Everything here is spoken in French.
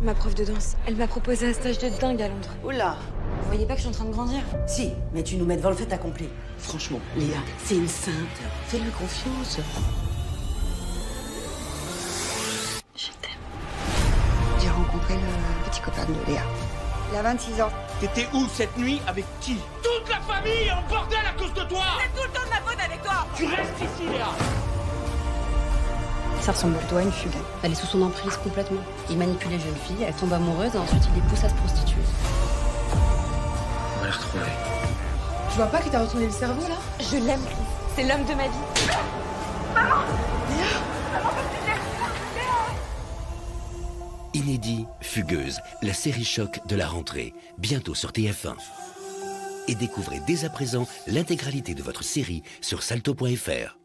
Ma prof de danse, elle m'a proposé un stage de dingue à Londres. Oula. Vous voyez pas que je suis en train de grandir? Si, mais tu nous mets devant le fait accompli. Franchement, Léa, c'est une sainte. Fais-lui confiance. Je t'aime. J'ai rencontré le petit copain de Léa. Il a 26 ans. T'étais où cette nuit? Avec qui? Toute la famille est en bordel à cause de toi! C'est tout le temps de ma faute avec toi! Tu restes ici, Léa! Ça ressemble plutôt à une fugue. Elle est sous son emprise complètement. Il manipule les jeunes filles, elle tombe amoureuse et ensuite il les pousse à se prostituer. On va les retrouver. Tu vois pas qu'il t'a retourné le cerveau là? Je l'aime, Chris. C'est l'homme de ma vie. Inédit, Fugueuse, la série choc de la rentrée, bientôt sur TF1. Et découvrez dès à présent l'intégralité de votre série sur salto.fr.